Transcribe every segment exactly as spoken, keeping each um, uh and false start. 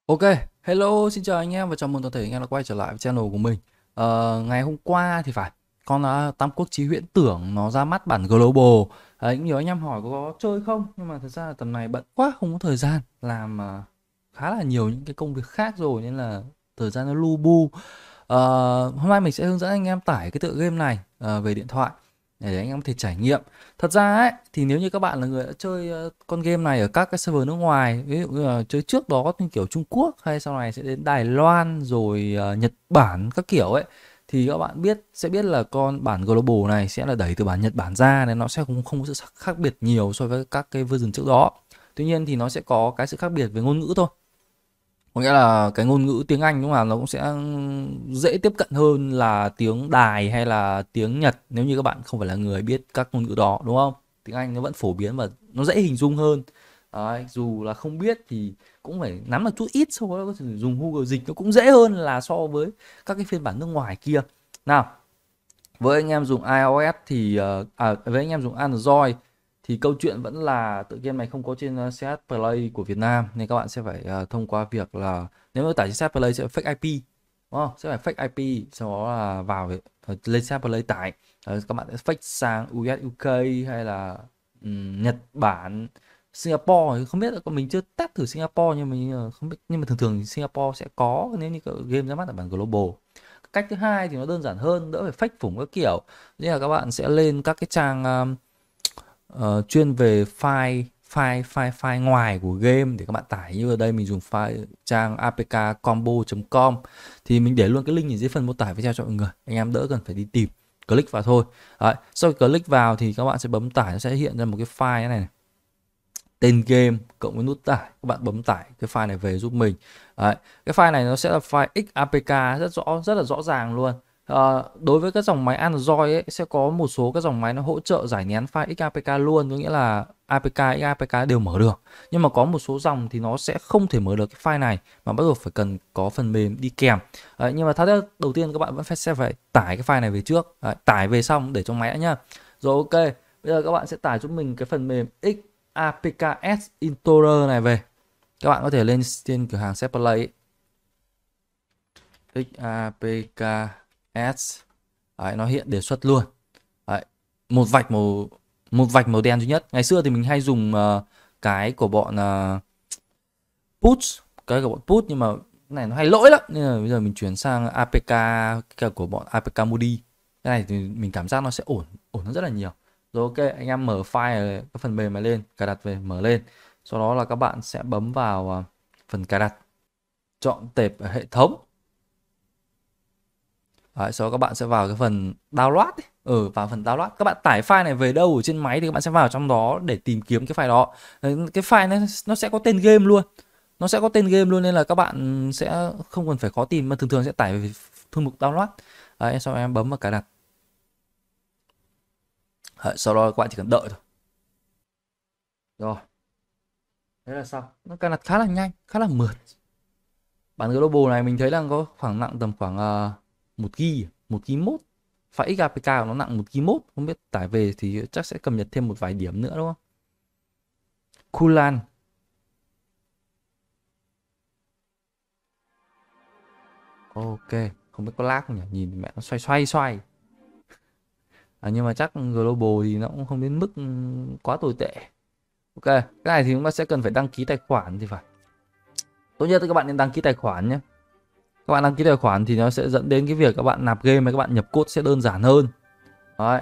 Ok, hello, xin chào anh em và chào mừng toàn thể anh em đã quay trở lại với channel của mình. Ờ, ngày hôm qua thì phải, con uh, Tam Quốc Chí Huyễn Tưởng nó ra mắt bản Global. Đấy, nhiều anh em hỏi có chơi không, nhưng mà thật ra là tầm này bận quá, không có thời gian làm uh, khá là nhiều những cái công việc khác rồi nên là thời gian nó lu bu. Ờ, hôm nay mình sẽ hướng dẫn anh em tải cái tựa game này ờ, về điện thoại để anh em có thể trải nghiệm. Thật ra ấy thì nếu như các bạn là người đã chơi ờ, con game này ở các cái server nước ngoài, ví dụ như là chơi trước đó như kiểu Trung Quốc hay sau này sẽ đến Đài Loan rồi ờ, Nhật Bản các kiểu ấy, thì các bạn biết sẽ biết là con bản Global này sẽ là đẩy từ bản Nhật Bản ra nên nó sẽ không không có sự khác biệt nhiều so với các cái version trước đó. Tuy nhiên thì nó sẽ có cái sự khác biệt về ngôn ngữ thôi. Có nghĩa là cái ngôn ngữ tiếng Anh đúng không, nó cũng sẽ dễ tiếp cận hơn là tiếng Đài hay là tiếng Nhật nếu như các bạn không phải là người biết các ngôn ngữ đó, đúng không? Tiếng Anh nó vẫn phổ biến và nó dễ hình dung hơn. Đấy, dù là không biết thì cũng phải nắm được chút ít, sau đó có thể dùng Google dịch nó cũng dễ hơn là so với các cái phiên bản nước ngoài kia. Nào, với anh em dùng iOS thì ờ, à, với anh em dùng Android thì câu chuyện vẫn là tựa game này không có trên uh, xê hát Play của Việt Nam, nên các bạn sẽ phải uh, thông qua việc là nếu mà tải trên xê hát Play sẽ phải fake i pê, đúng không? Sẽ phải fake i pê, sau đó là vào uh, lên xê hát Play tải. Rồi các bạn sẽ fake sang u ét u ca hay là um, Nhật Bản, Singapore. Không biết là còn mình chưa test thử Singapore, nhưng mình uh, không biết, nhưng mà thường thường thì Singapore sẽ có nếu như game ra mắt ở bản global. Cách thứ hai thì nó đơn giản hơn, đỡ phải phách phủng các kiểu. Nên là các bạn sẽ lên các cái trang um, ờ, chuyên về file file file file ngoài của game để các bạn tải. Như ở đây mình dùng file trang apkcombo chấm com, thì mình để luôn cái link ở dưới phần mô tả video cho mọi người, anh em đỡ cần phải đi tìm, click vào thôi. Đấy, sau khi click vào thì các bạn sẽ bấm tải, nó sẽ hiện ra một cái file này, này tên game cộng với nút tải. Các bạn bấm tải cái file này về giúp mình. Đấy, cái file này nó sẽ là file ích a pê ca rất rõ, rất là rõ ràng luôn. À, đối với các dòng máy Android ấy, sẽ có một số các dòng máy nó hỗ trợ giải nén file ích a pê ca luôn, có nghĩa là a pê ca, ích a pê ca đều mở được. Nhưng mà có một số dòng thì nó sẽ không thể mở được cái file này, mà bắt buộc phải cần có phần mềm đi kèm. Đấy, nhưng mà thao tác đầu tiên các bạn vẫn phải sẽ phải tải cái file này về trước. Đấy, tải về xong để trong máy đã nhá. Rồi, ok, bây giờ các bạn sẽ tải cho mình cái phần mềm X a pê ca ét Installer này về. Các bạn có thể lên trên cửa hàng xê hát Play ấy. ích a pê ca ét. Đấy, nó hiện đề xuất luôn. Đấy, một vạch màu một vạch màu đen duy nhất. Ngày xưa thì mình hay dùng uh, cái của bọn uh, Put, cái của bọn Put, nhưng mà cái này nó hay lỗi lắm nên là bây giờ mình chuyển sang a pê ca cái của bọn a pê ca Modi. Cái này thì mình cảm giác nó sẽ ổn ổn hơn rất là nhiều. Rồi, ok, anh em mở file cái phần mềm này lên, cài đặt về, mở lên. Sau đó là các bạn sẽ bấm vào uh, phần cài đặt, chọn tệp ở hệ thống. Đấy, sau đó các bạn sẽ vào cái phần download ấy. Ừ, vào phần download. Các bạn tải file này về đâu ở trên máy thì các bạn sẽ vào trong đó để tìm kiếm cái file đó. Đấy, cái file này nó sẽ có tên game luôn. Nó sẽ có tên game luôn nên là các bạn sẽ không cần phải khó tìm, mà thường thường sẽ tải về thư mục download. Đấy, sau đó em bấm vào cài đặt. Đấy, sau đó các bạn chỉ cần đợi thôi. Rồi, thế là xong. Nó cài đặt khá là nhanh, khá là mượt. Bản global này mình thấy là có khoảng nặng tầm khoảng uh, một gi ga, một gi ga mốt. File ích a pê ca của nó nặng một gi ga mốt, không biết tải về thì chắc sẽ cập nhật thêm một vài điểm nữa đúng không? Kulan. Ok, không biết có lag không nhỉ? Nhìn mẹ nó xoay xoay xoay. À, nhưng mà chắc global thì nó cũng không đến mức quá tồi tệ. Ok, cái này thì chúng ta sẽ cần phải đăng ký tài khoản thì phải. Tốt nhất thì các bạn nên đăng ký tài khoản nhé. Các bạn đăng ký tài khoản thì nó sẽ dẫn đến cái việc các bạn nạp game và các bạn nhập code sẽ đơn giản hơn. Đấy.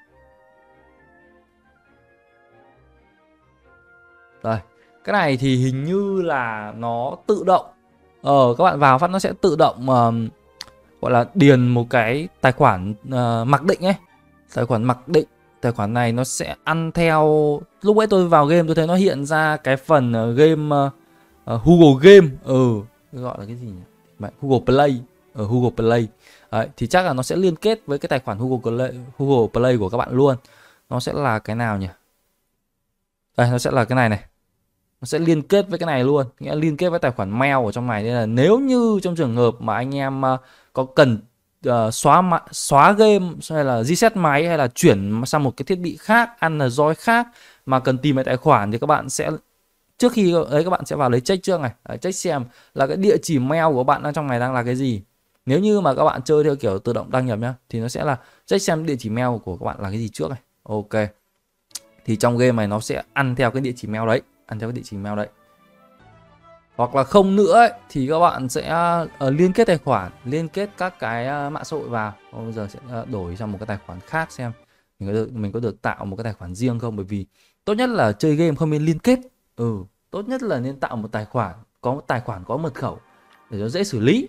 Đây, cái này thì hình như là nó tự động. Ờ, các bạn vào phát nó sẽ tự động uh, gọi là điền một cái tài khoản uh, mặc định ấy. Tài khoản mặc định. Tài khoản này nó sẽ ăn theo. Lúc ấy tôi vào game tôi thấy nó hiện ra cái phần uh, game uh, uh, Google Game. Ừ, gọi là cái gì nhỉ? Google Play. Ở Google Play. Đấy, thì chắc là nó sẽ liên kết với cái tài khoản Google Play, Google Play của các bạn luôn. Nó sẽ là cái nào nhỉ? Đây, nó sẽ là cái này này. Nó sẽ liên kết với cái này luôn, nghĩa là liên kết với tài khoản mail ở trong này. Nên là nếu như trong trường hợp mà anh em uh, có cần uh, xóa xóa game hay là reset máy hay là chuyển sang một cái thiết bị khác, Android khác mà cần tìm cái tài khoản thì các bạn sẽ trước khi đấy các bạn sẽ vào lấy check trước này, đấy, check xem là cái địa chỉ mail của bạn ở trong này đang là cái gì. Nếu như mà các bạn chơi theo kiểu tự động đăng nhập nhá thì nó sẽ là check xem địa chỉ mail của các bạn là cái gì trước này. Ok. Thì trong game này nó sẽ ăn theo cái địa chỉ mail đấy, ăn theo cái địa chỉ mail đấy. Hoặc là không nữa ấy, thì các bạn sẽ uh, liên kết tài khoản, liên kết các cái uh, mạng xã hội vào. Ô, bây giờ sẽ uh, đổi sang một cái tài khoản khác xem mình có được mình có được tạo một cái tài khoản riêng không, bởi vì tốt nhất là chơi game không nên liên kết. Ừ, tốt nhất là nên tạo một tài khoản, có một tài khoản có mật khẩu để nó dễ xử lý.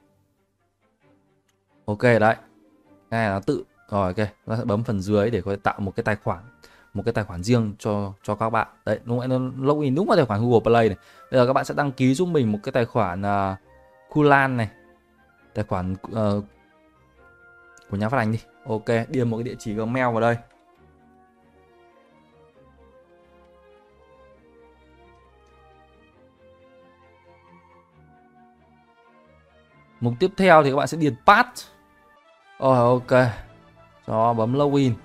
Ok đấy. Cái này là tự rồi, ok, nó sẽ bấm phần dưới để có thể tạo một cái tài khoản, một cái tài khoản riêng cho cho các bạn. Đấy, lúc nãy nó login đúng vào tài khoản Google Play này. Bây giờ các bạn sẽ đăng ký giúp mình một cái tài khoản uh, Kulan này, tài khoản uh, của nhà phát hành đi. Ok, điền một cái địa chỉ Gmail vào đây. Mục tiếp theo thì các bạn sẽ điền pass. Rồi, ok, cho bấm login.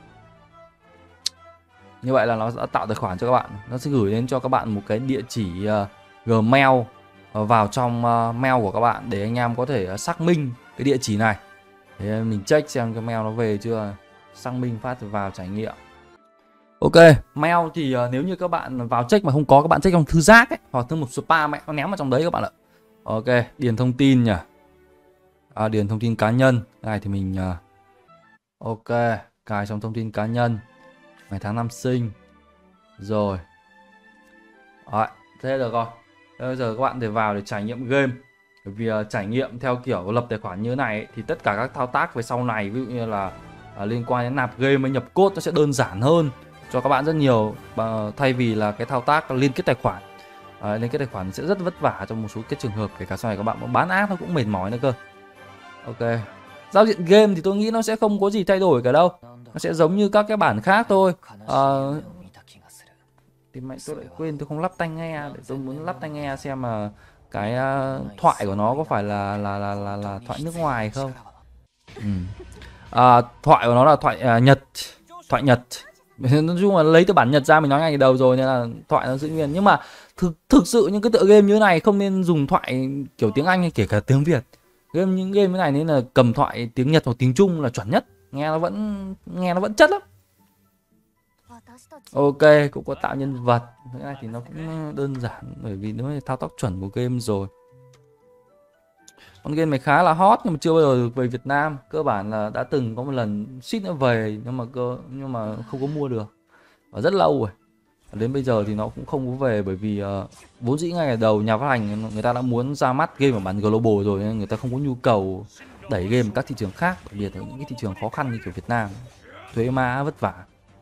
Như vậy là nó đã tạo tài khoản cho các bạn. Nó sẽ gửi đến cho các bạn một cái địa chỉ uh, Gmail uh, vào trong uh, mail của các bạn để anh em có thể uh, xác minh cái địa chỉ này. Để mình check xem cái mail nó về chưa. Xác minh phát vào trải nghiệm. Ok, mail thì uh, nếu như các bạn vào check mà không có, các bạn check trong thư rác ấy, hoặc thư mục spam ấy, nó ném vào trong đấy các bạn ạ. Ok, điền thông tin nhỉ. À, điền thông tin cá nhân. Cái này thì mình uh, ok, cài trong thông tin cá nhân, ngày tháng năm sinh. Rồi. Đấy, thế được rồi. Bây giờ các bạn để vào để trải nghiệm game. Bởi vì uh, trải nghiệm theo kiểu lập tài khoản như thế này ấy, thì tất cả các thao tác về sau này, ví dụ như là uh, liên quan đến nạp game hay nhập code, nó sẽ đơn giản hơn cho các bạn rất nhiều, uh, thay vì là cái thao tác liên kết tài khoản. Uh, liên kết tài khoản sẽ rất vất vả trong một số cái trường hợp, kể cả sau này các bạn bán ác nó cũng mệt mỏi nữa cơ. Ok. Giao diện game thì tôi nghĩ nó sẽ không có gì thay đổi cả đâu. Nó sẽ giống như các cái bản khác thôi. Uh, thì mẹ tôi lại quên, tôi không lắp tai nghe, để tôi muốn lắp tai nghe xem mà cái uh, thoại của nó có phải là là là là, là thoại nước ngoài không. Ừ. À, thoại của nó là thoại uh, Nhật, thoại Nhật. Nói chung là lấy từ bản Nhật ra, mình nói ngay từ đầu rồi nên là thoại nó giữ nguyên. Nhưng mà thực thực sự những cái tựa game như thế này không nên dùng thoại kiểu tiếng Anh hay kể cả tiếng Việt. Game những game như này nên là cầm thoại tiếng Nhật hoặc tiếng Trung là chuẩn nhất, nghe nó vẫn nghe nó vẫn chất lắm. Ok, cũng có tạo nhân vật. Cái này thì nó cũng đơn giản bởi vì nó là thao tác chuẩn của game rồi. Con game này khá là hot nhưng mà chưa bao giờ được về Việt Nam. Cơ bản là đã từng có một lần suýt nữa về nhưng mà cơ nhưng mà không có mua được. Và rất lâu rồi. Đến bây giờ thì nó cũng không có về bởi vì uh, vốn dĩ ngay ở đầu nhà phát hành người ta đã muốn ra mắt game ở bản global rồi nên người ta không có nhu cầu đẩy game ở các thị trường khác, đặc biệt là những cái thị trường khó khăn như kiểu Việt Nam, thuế má vất vả.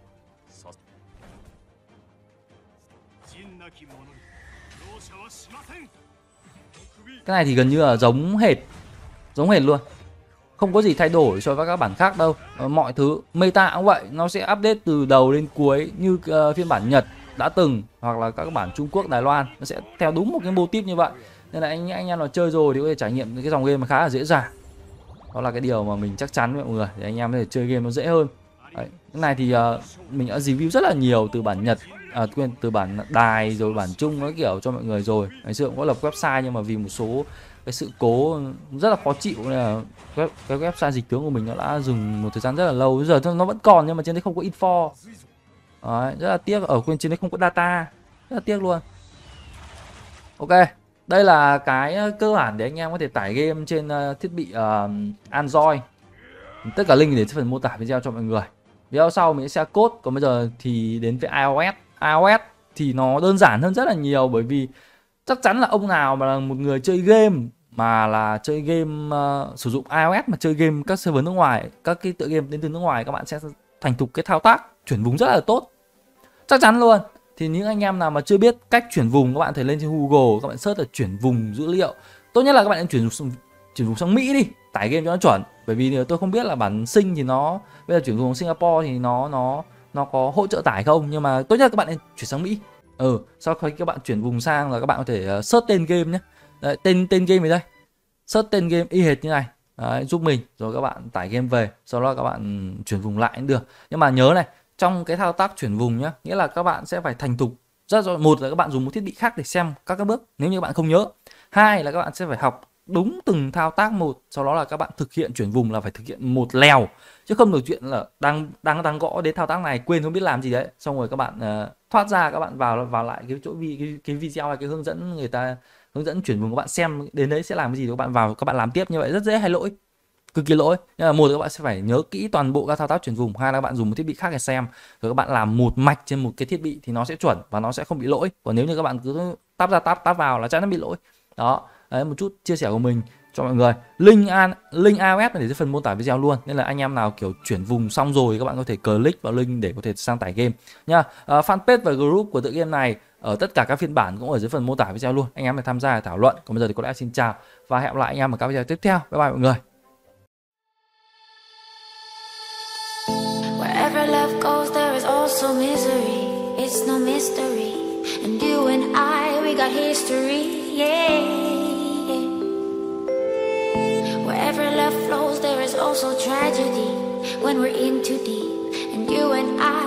Cái này thì gần như là giống hệt, giống hệt luôn, không có gì thay đổi so với các bản khác đâu. Ờ, mọi thứ meta cũng vậy, nó sẽ update từ đầu đến cuối như uh, phiên bản Nhật đã từng, hoặc là các bản Trung Quốc, Đài Loan, nó sẽ theo đúng một cái mô típ như vậy. Nên là anh anh em nào chơi rồi thì có thể trải nghiệm cái dòng game mà khá là dễ dàng. Đó là cái điều mà mình chắc chắn với mọi người, để anh em có thể chơi game nó dễ hơn. Đấy, cái này thì uh, mình đã review rất là nhiều từ bản Nhật, à, quên, từ bản Đài rồi bản Trung nó kiểu cho mọi người rồi. Ngày xưa cũng có lập website nhưng mà vì một số cái sự cố rất là khó chịu nên là web, cái website dịch tướng của mình nó đã dừng một thời gian rất là lâu. Bây giờ nó vẫn còn nhưng mà trên đấy không có info. Đấy, rất là tiếc, ở quên trên đấy không có data, rất là tiếc luôn. Ok, đây là cái cơ bản để anh em có thể tải game trên uh, thiết bị uh, Android. Tất cả link để trên phần mô tả video cho mọi người. Video sau mình sẽ code, còn bây giờ thì đến với iOS. iOS thì nó đơn giản hơn rất là nhiều, bởi vì chắc chắn là ông nào mà là một người chơi game mà là chơi game uh, sử dụng iOS mà chơi game các server nước ngoài, các cái tựa game đến từ nước ngoài, các bạn sẽ thành thục cái thao tác chuyển vùng rất là tốt, chắc chắn luôn. Thì những anh em nào mà chưa biết cách chuyển vùng, các bạn thể lên trên Google, các bạn search là chuyển vùng dữ liệu. Tốt nhất là các bạn nên chuyển vùng chuyển vùng sang Mỹ đi, tải game cho nó chuẩn. Bởi vì tôi không biết là bản Sinh thì nó bây giờ chuyển vùng Singapore thì nó nó nó có hỗ trợ tải không, nhưng mà tốt nhất các bạn nên chuyển sang Mỹ. Ừ, sau khi các bạn chuyển vùng sang là các bạn có thể search tên game nhé. Đấy, tên tên game ở đây, search tên game y hệt như này. Đấy, giúp mình rồi các bạn tải game về, sau đó các bạn chuyển vùng lại cũng được. Nhưng mà nhớ này, trong cái thao tác chuyển vùng nhá, nghĩa là các bạn sẽ phải thành thục Rất rõ, một là các bạn dùng một thiết bị khác để xem các các bước nếu như các bạn không nhớ. Hai là các bạn sẽ phải học đúng từng thao tác một, sau đó là các bạn thực hiện chuyển vùng là phải thực hiện một lèo, chứ không được chuyện là đang đang đang gõ đến thao tác này quên không biết làm gì đấy, xong rồi các bạn uh, thoát ra, các bạn vào vào lại cái chỗ vi cái, cái video hay cái hướng dẫn người ta hướng dẫn chuyển vùng, các bạn xem đến đấy sẽ làm cái gì, các bạn vào các bạn làm tiếp, như vậy rất dễ hay lỗi, cực kỳ lỗi. Nhưng mà một là các bạn sẽ phải nhớ kỹ toàn bộ các thao tác chuyển vùng, hai là các bạn dùng một thiết bị khác để xem, rồi các bạn làm một mạch trên một cái thiết bị thì nó sẽ chuẩn và nó sẽ không bị lỗi. Còn nếu như các bạn cứ tắp ra tắp tắp vào là chắc nó bị lỗi. Đó, đấy một chút chia sẻ của mình cho mọi người. Link an link iOS này để dưới phần mô tả video luôn, nên là anh em nào kiểu chuyển vùng xong rồi các bạn có thể click vào link để có thể sang tải game nha. À, fanpage và group của tựa game này ở tất cả các phiên bản cũng ở dưới phần mô tả video luôn, anh em phải tham gia để thảo luận. Còn bây giờ thì có lẽ xin chào và hẹn gặp lại anh em ở các video tiếp theo. Bye bye mọi người. Wherever love goes, there is also misery. It's no mystery. And you and I, we got history. Yeah. Wherever love flows, there is also tragedy. When we're in too deep, and you and I.